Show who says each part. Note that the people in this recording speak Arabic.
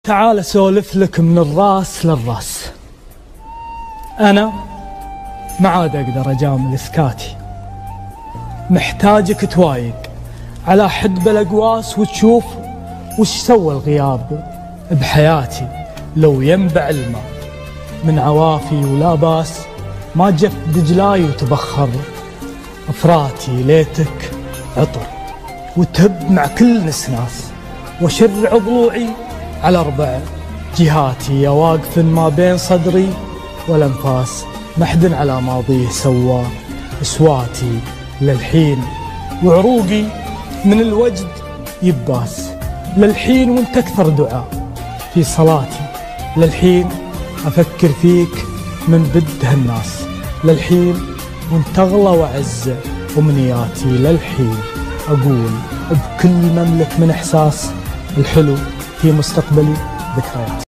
Speaker 1: تعال اسولف لك من الراس للراس. انا ما عاد اقدر اجامل سكاتي، محتاجك توايق على حد بالاقواس وتشوف وش سوى الغياب بحياتي. لو ينبع الماء من عوافي ولا باس، ما جف دجلاي وتبخر افراتي. ليتك عطر وتهب مع كل نسناس، وشرع ضلوعي على 4 جهاتي. يا واقف ما بين صدري والانفاس، محد على ماضيه سوى اسواتي للحين. وعروقي من الوجد يباس للحين، وانت اكثر دعاء في صلاتي. للحين افكر فيك من بد هالناس، للحين وانت اغلى وعز امنياتي. للحين اقول بكل مملك من احساس الحلو في مستقبلي ذكريات.